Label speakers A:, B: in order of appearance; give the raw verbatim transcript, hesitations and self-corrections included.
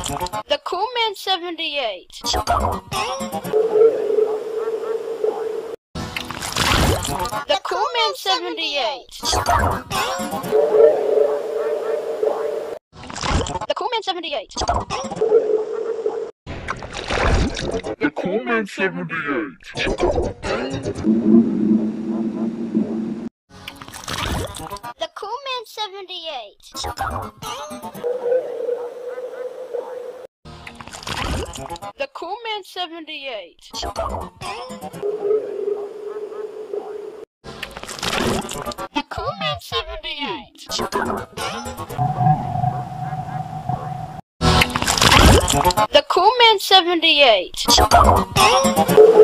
A: The Cool Man seventy-eight. The Cool Man seventy-eight. The Cool Man seventy-eight.
B: The Cool Man seventy-eight.
A: The Cool Man seventy-eight. The Cool Man seventy-eight. The Cool Man seventy-eight. The Cool Man seventy-eight.